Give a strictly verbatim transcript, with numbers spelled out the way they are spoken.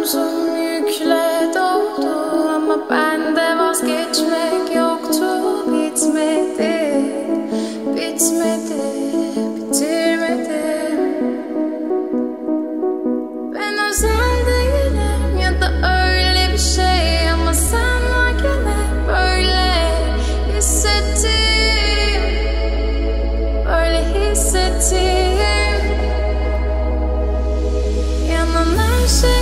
omzum yükle doldu ama bende vazgeçmek yoktu. Bitmedi, bitmedi, bitirmedim. Ben özel değilim ya da öyle bir şey ama sen varken hep böyle hissettim, böyle hissettim. Yanan her şey